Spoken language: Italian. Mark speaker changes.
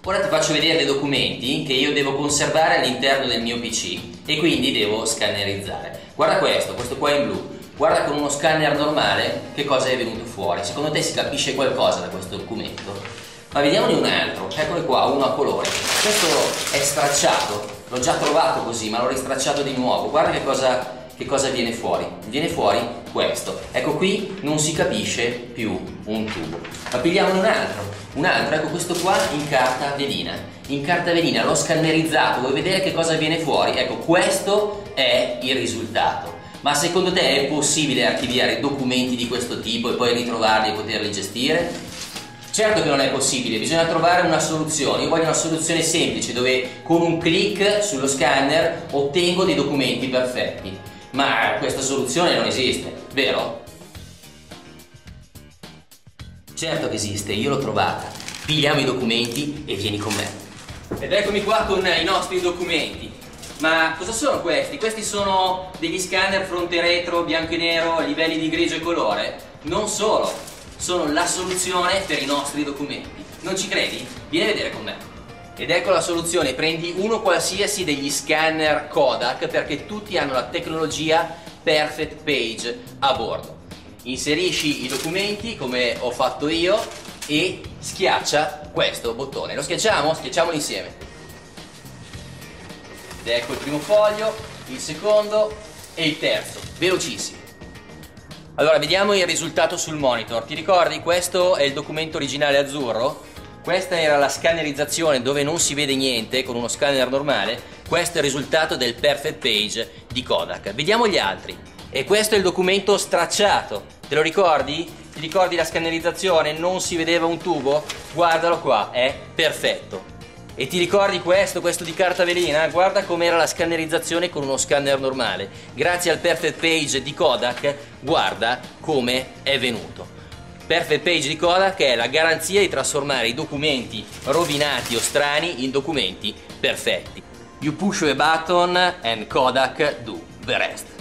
Speaker 1: Ora ti faccio vedere dei documenti che io devo conservare all'interno del mio PC e quindi devo scannerizzare. Guarda questo qua in blu. Guarda con uno scanner normale che cosa è venuto fuori. Secondo te si capisce qualcosa da questo documento? Ma vediamone un altro. Eccolo qua, uno a colore. Questo è stracciato, l'ho già trovato così, ma l'ho ristracciato di nuovo. Guarda che cosa viene fuori. Viene fuori questo. Ecco, qui non si capisce più un tubo. Ma pigliamone un altro, ecco questo qua in carta velina. In carta velina l'ho scannerizzato, vuoi vedere che cosa viene fuori? Ecco, questo è il risultato. Ma secondo te è possibile archiviare documenti di questo tipo e poi ritrovarli e poterli gestire? Certo che non è possibile, bisogna trovare una soluzione. Io voglio una soluzione semplice dove con un clic sullo scanner ottengo dei documenti perfetti. Ma questa soluzione non esiste, vero? Certo che esiste, io l'ho trovata. Pigliamo i documenti e vieni con me. Ed eccomi qua con i nostri documenti. Ma cosa sono questi? Questi sono degli scanner fronte e retro, bianco e nero, livelli di grigio e colore? Non solo, sono la soluzione per i nostri documenti. Non ci credi? Vieni a vedere con me. Ed ecco la soluzione, prendi uno qualsiasi degli scanner Kodak perché tutti hanno la tecnologia Perfect Page a bordo. Inserisci i documenti come ho fatto io e schiaccia questo bottone. Lo schiacciamo? Schiacciamolo insieme. Ed ecco il primo foglio, il secondo e il terzo, velocissimo. Allora vediamo il risultato sul monitor. Ti ricordi? Questo è il documento originale azzurro. Questa era la scannerizzazione dove non si vede niente con uno scanner normale. Questo è il risultato del Perfect Page di Kodak. Vediamo gli altri. E questo è il documento stracciato. Te lo ricordi? Ti ricordi la scannerizzazione? Non si vedeva un tubo? Guardalo qua, è perfetto. E ti ricordi questo di carta velina? Guarda com'era la scannerizzazione con uno scanner normale. Grazie al Perfect Page di Kodak, guarda come è venuto. Perfect Page di Kodak è la garanzia di trasformare i documenti rovinati o strani in documenti perfetti. You push a button and Kodak do the rest.